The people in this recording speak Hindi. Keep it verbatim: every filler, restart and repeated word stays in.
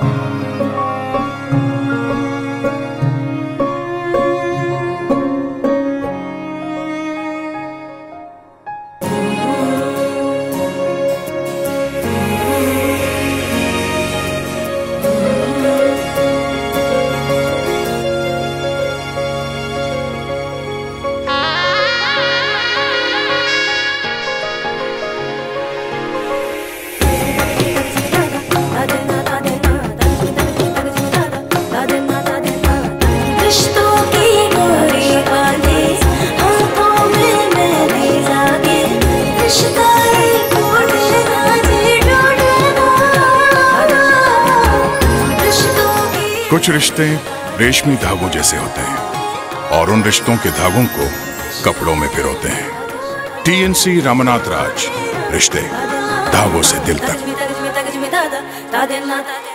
कुछ रिश्ते रेशमी धागों जैसे होते हैं और उन रिश्तों के धागों को कपड़ों में पिरोते हैं। टीएनसी रामनाथ राज, रिश्ते धागों से दिल तक।